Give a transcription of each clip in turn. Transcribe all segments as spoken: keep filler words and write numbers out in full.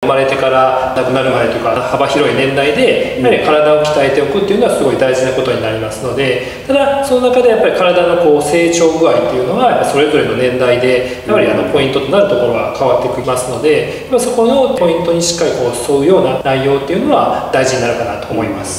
生まれてから亡くなるまでとか幅広い年代でやはり体を鍛えておくっていうのはすごい大事なことになりますので、ただその中でやっぱり体のこう成長具合っていうのはそれぞれの年代でやはりあのポイントとなるところは変わってきますので、そこのポイントにしっかりこう沿うような内容っていうのは大事になるかなと思います。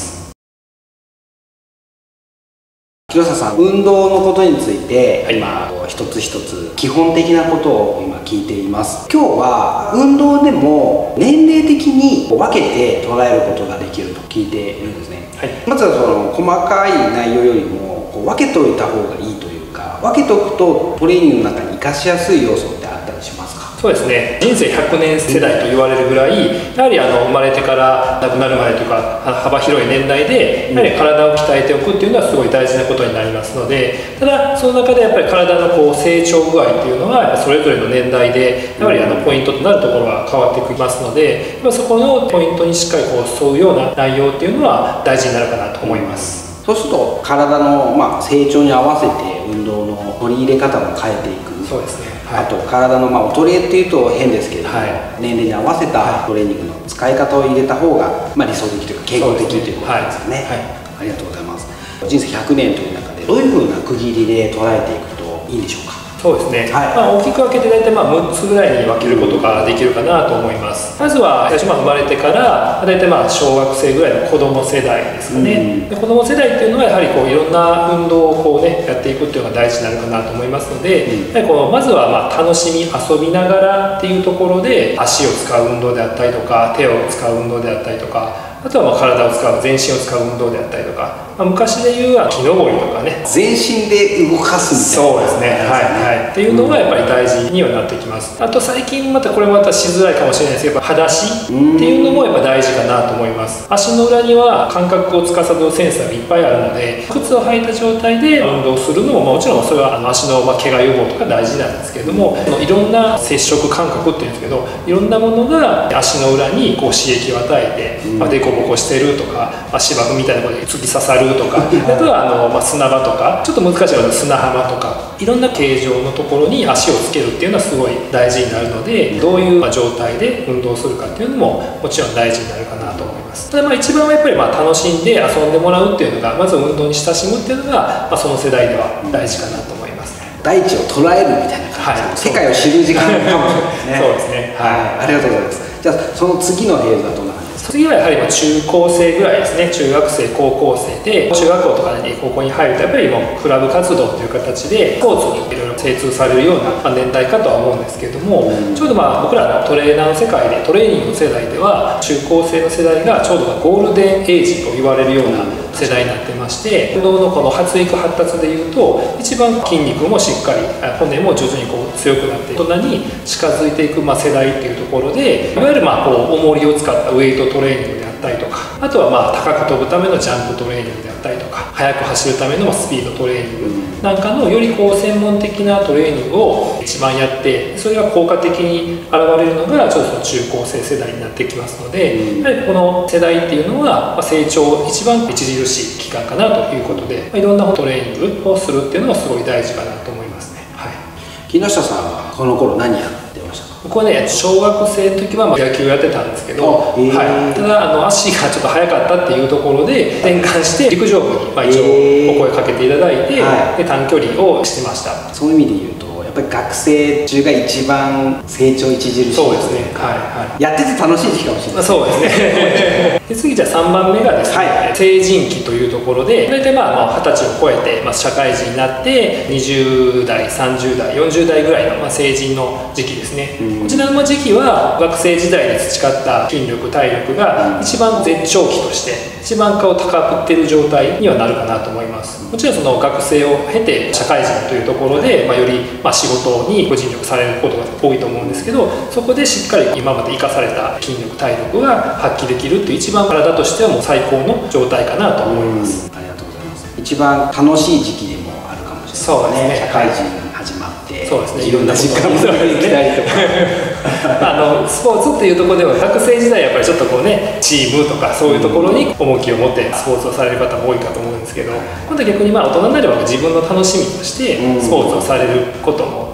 木下さん、運動のことについて今一つ一つ基本的なことを今聞いています。今日は運動でも年齢的に分けて捉えることができると聞いているんですね。はい、まずはその細かい内容よりもこう分けておいた方がいいというか、分けておくとトレーニングの中に活かしやすい要素ってあったりしますか？ そうですね、人生ひゃくねん世代と言われるぐらいやはりあの生まれてから亡くなるまでとか幅広い年代でやはり体を鍛えておくっていうのはすごい大事なことになりますので、ただその中でやっぱり体のこう成長具合っていうのはそれぞれの年代でやはりあのポイントとなるところは変わってきますので、そこのポイントにしっかりこう沿うような内容っていうのは大事になるかなと思います。 そうすると体のまあ成長に合わせて運動の取り入れ方も変えていく。 そうですね、 あと体のまあ衰えっていうと変ですけれども、はい、年齢に合わせたトレーニングの使い方を入れた方がまあ理想的というか傾向的ということですよね。ありがとうございます。人生ひゃくねんという中でどういうふうな区切りで捉えていくといいんでしょうか？ そうですね、はい、まあ大きく分けて大体まあむっつぐらいに分けることができるかなと思います。まずは最初まあ生まれてから大体まあ小学生ぐらいの子ども世代ですかね。で子ども世代っていうのはやはりこういろんな運動をこう、ね、やっていくっていうのが大事になるかなと思いますので、やはりこうまずはまあ楽しみ遊びながらっていうところで足を使う運動であったりとか手を使う運動であったりとか、あとはまあ体を使う全身を使う運動であったりとか、まあ、昔でいう木登りとかね、 全身で動かすみたいな、 そうですね、はいはいっていうのがやっぱり大事にはなってきます。あと最近またこれまたしづらいかもしれないですけど、裸足っていうのもやっぱ大事かなと思います。足の裏には感覚を司るセンサーがいっぱいあるので、靴を履いた状態で運動するのももちろんそれはあの足のまあ怪我予防とか大事なんですけれども、いろんな接触感覚っていうんですけど、いろんなものが足の裏にこう刺激を与えて、まあ、デコボコしてるとか、まあ、芝生みたいなことで突き刺さるとか、あとはあの、まあ、砂場とかちょっと難しいので砂浜とか、いろんな形状のところに足をつけるっていうのはすごい大事になるので、どういう状態で運動するかっていうのももちろん大事になるかなと思います。ただまあ一番はやっぱりまあ楽しんで遊んでもらうっていうのが、まず運動に親しむっていうのが、まあ、その世代では大事かなと思いますね。 大地を捉えるみたいな感じ、はい、世界を知る時間かもしれないですね。そうですね、はい、ありがとうございます。じゃあその次のフェーズはどんな感じですか？ 次はやはり中高生ぐらいですね。中学生高校生で、中学校とかに高校に入るとやっぱりもうクラブ活動という形でスポーツにいろいろ精通されるような年代かとは思うんですけれども、うん、ちょうどまあ僕らのトレーナーの世界でトレーニングの世代では中高生の世代がちょうどゴールデンエイジと言われるような世代になってまして、運動のこの発育発達でいうと一番筋肉もしっかり骨も徐々にこう強くなって大人に近づいていくまあ世代っていうところで、いわゆるまあこう重りを使ったウェイトトレーニングであったりとか、あとはまあ高く飛ぶためのジャンプトレーニングであったりとか、速く走るためのスピードトレーニングなんかのよりこう専門的なトレーニングを一番やって、それが効果的に現れるのがちょっと中高生世代になってきますので、やはりこの世代っていうのは成長一番著しい期間かなということで、いろんなトレーニングをするっていうのはすごい大事かなと思いますね。はい、 木下さんはこの頃何やってましたか？ 僕はね、小学生の時はまあ野球やってたんですけど、えーはい、ただあの足がちょっと速かったっていうところで転換して陸上部にまあ一応お声かけていただいて、えーはい、で短距離をしてました。 そういう意味で言うとやっぱり学生中が一番成長著しい。 そうですね、はいはい、 やってて楽しい時期かもしれない。 そうですねで次じゃあさんばんめがですね、はい、成人期というところで、大体まあはたちを超えて、まあ、社会人になってにじゅう代さんじゅう代よんじゅう代ぐらいのまあ成人の時期ですね。こちらの時期は学生時代に培った筋力体力が一番絶頂期として一番顔高ぶっている状態にはなるかなと思います。もちろんその学生を経て社会人というところで、まあ、よりまあ仕事にご尽力されることが多いと思うんですけど、そこでしっかり今まで生かされた筋力体力が発揮できるという一番体としてはもう最高の状態かなと思います。 ありがとうございます。一番楽しい時期でもあるかもしれないですね。そうですね、社会人始まって、そうですね、いろんな時間もできたりとかあのスポーツっていうところでは学生時代やっぱりちょっとこうね、チームとかそういうところに重きを持ってスポーツをされる方も多いかと思うんですけど、今度は逆にまあ大人になれば自分の楽しみとしてスポーツをされることも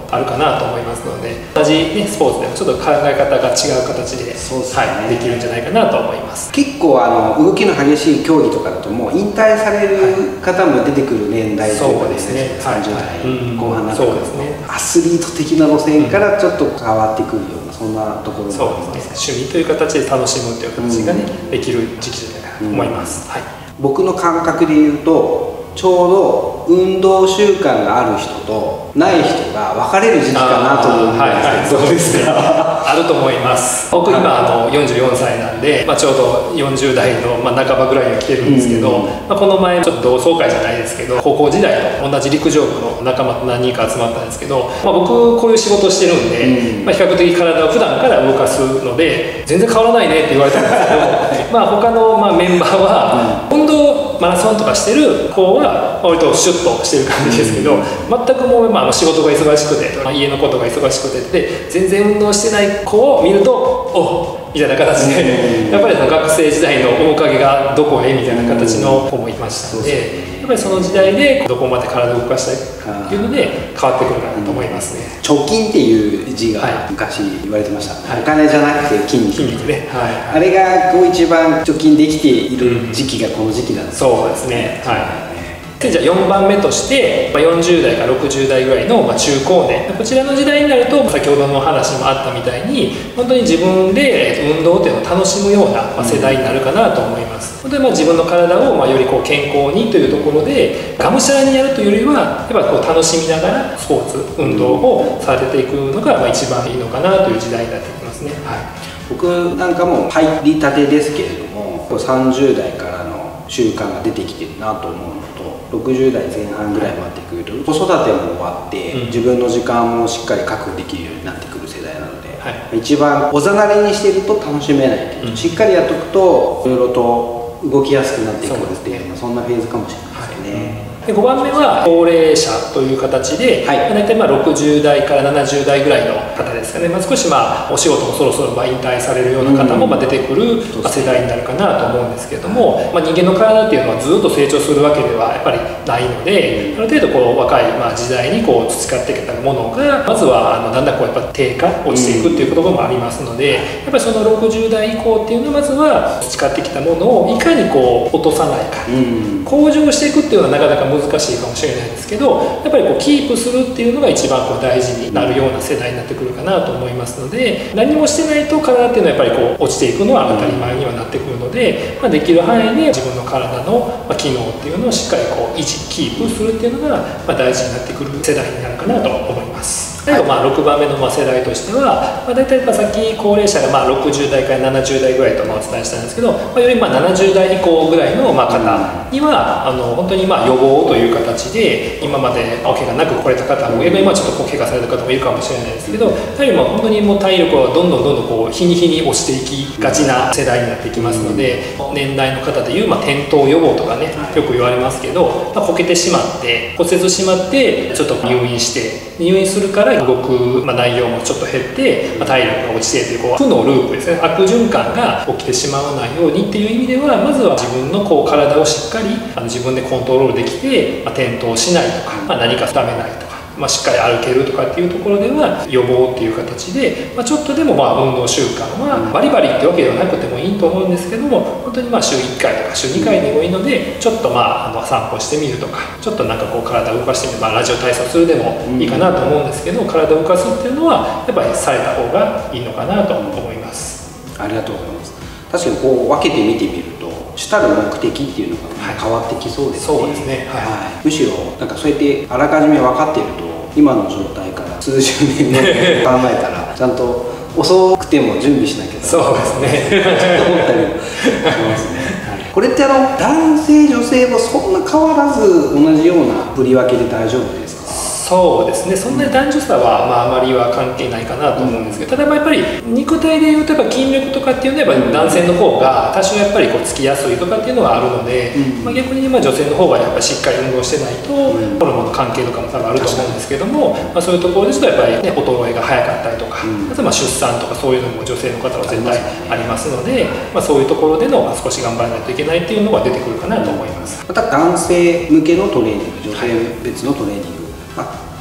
あるかなと思いますので、同じ、ね、スポーツでもちょっと考え方が違う形で、 そうですね、 はい、できるんじゃないかなと思います。 結構あの動きの激しい競技とかだともう引退される方も出てくる年代というかですね、さんじゅう代後半になってくると、アスリート的な路線からちょっと変わってくるような、そんなところもそうですね、趣味という形で楽しむという形がね、うん、できる時期じゃないかと思います、うん、はい、僕の感覚で言うとちょうど運動習慣がある人とない人が分かれる時期かなと思うんですけど、 そうですねあると思います。僕今あのよんじゅうよんさいなんで、まあ、ちょうどよんじゅう代のまあ半ばぐらいには来てるんですけど、うん、まあ、この前ちょっと同窓会じゃないですけど、高校時代の同じ陸上部の仲間と何人か集まったんですけど、まあ、僕こういう仕事をしてるんで、うん、まあ、比較的体を普段から動かすので全然変わらないねって言われたんですけどまあ他のまあメンバーは運動マラソンとかしてる子は割とシュッとしてる感じですけど、全くもうまあ仕事が忙しくて、まあ、家のことが忙しくてで全然運動してない子を見るとおみたいな形で、やっぱりその学生時代の面影がどこへみたいな形の子もいましたので、やっぱりその時代でどこまで体を動かしたいっていうので変わってくるかなと思いますね。 貯金っていう字が昔言われてました、はい、お金じゃなくて筋肉、 筋肉ね、はい、 あれがこう一番貯金できている時期がこの時期なんです、 うん、そうですね、はい。でじゃあよんばんめとして、まあ、よんじゅう代からろくじゅう代ぐらいの、まあ、中高年、こちらの時代になると先ほどの話にもあったみたいに本当に自分で運動っていうのを楽しむような、まあ、世代になるかなと思います。本当にまあ自分の体を、まあ、よりこう健康にというところでがむしゃらにやるというよりはやっぱこう楽しみながらスポーツ運動をされていくのが、まあ、一番いいのかなという時代になってきますね、はい。 僕なんかも入りたてですけれどもさんじゅう代からの習慣が出てきてるなと思うのと、ろくじゅう代前半ぐらいになってくると子育ても終わって、うん、自分の時間もしっかり確保できるようになってくる世代なので、はい、一番おざなりにしてると楽しめないけど、うん、しっかりやっとくといろいろと動きやすくなっていくっていう、そんなフェーズかもしれないですね、はい。 でごばんめは高齢者という形で、はい、大体まあろくじゅう代からななじゅう代ぐらいの方ですかね、まあ、少しまあお仕事もそろそろまあ引退されるような方もまあ出てくる世代になるかなと思うんですけども、まあ、人間の体っていうのはずっと成長するわけではやっぱりないので、ある程度こう若いまあ時代にこう培ってきたものがまずはあのだんだんこうやっぱ低下落ちていくっていうこともありますので、やっぱりそのろくじゅう代以降っていうのはまずは培ってきたものをいかにこう落とさないか、向上していくっていうのはなかなか難しいかもしれないですけど、やっぱりこうキープするっていうのが一番こう大事になるような世代になってくるかなと思いますので、何もしてないと体っていうのはやっぱりこう落ちていくのは当たり前にはなってくるので、まあ、できる範囲で自分の体の機能っていうのをしっかりこう維持キープするっていうのがまあ大事になってくる世代になるかなと思います。最後まあろくばんめのまあ世代としては、まあ、大体まあさっき高齢者がまあろくじゅう代からななじゅう代ぐらいとまあお伝えしたんですけど、まあ、よりまあななじゅう代以降ぐらいのまあ方にはあの本当にまあ予防という形で今までお怪我なく来れた方もいれば今ちょっとこう怪我された方もいるかもしれないですけど、やはりまあ本当にもう体力はどんどんどんどんこう日に日に落ちていきがちな世代になってきますので、年代の方でいうまあ転倒予防とかねよく言われますけど、まあ、こけてしまって骨折してしまってちょっと入院して入院するから動く、まあ、内容もちょっと減って、まあ、体力が落ちてというこう負のループですね、悪循環が起きてしまわないようにっていう意味では、まずは自分のこう体をしっかりあの自分でコントロールできて、まあ、転倒しないとか、まあ、何か痛めないとか、まあ、しっかり歩けるとかっていうところでは予防っていう形で、まあ、ちょっとでもまあ運動習慣はバリバリってわけではなくてもいいと思うんですけども、本当にまあ週いっかいとか週にかいでもいいのでちょっとまああの散歩してみるとか、ちょっとなんかこう体を動かしてみる、まあ、ラジオ体操するでもいいかなと思うんですけど、体を動かすっていうのはやっぱりされた方がいいのかなと思います。 ありがとうございます。確かにこう分けて見てみると主たる目的っていうのが変わってきそうですね。 そうですね、はいはい、むしろなんかそうやってあらかじめ分かっていると今の状態から数十年後考えたらちゃんと遅くても準備しなきゃそうですねちょっと思ったりもしますね、はい、これってあの男性女性もそんな変わらず同じような振り分けで大丈夫ですか？ そうですね、そんなに男女差は、まあ、あまりは関係ないかなと思うんですけど、ただやっぱり肉体でいうとやっぱ筋力とかっていうのはやっぱ男性の方が多少やっぱりこうつきやすいとかっていうのはあるので、うん、まあ、逆にまあ女性の方がやっぱりしっかり運動してないと、ホルモンの関係とかも多分あると思うんですけども、まあ、そういうところですとやっぱり、ね、衰えが早かったりとか、うん、あとまあ出産とかそういうのも女性の方は絶対ありますので、まあ、そういうところでの少し頑張らないといけないっていうのが出てくるかなと思います。 また男性向けのトレーニング、女性別のトレーニング、まあ、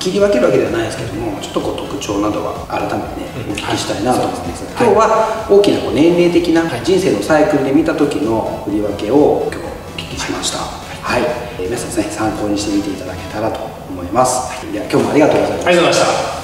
切り分けるわけではないですけども、ちょっとこう特徴などは改めてね、お聞きしたいなと思います。今日は大きなこう年齢的な人生のサイクルで見た時の振り分けを今日お聞きしました。はい、えー、皆さんですね、参考にしてみていただけたらと思います。はい、では今日もありがとうございました。 ありがとうございました。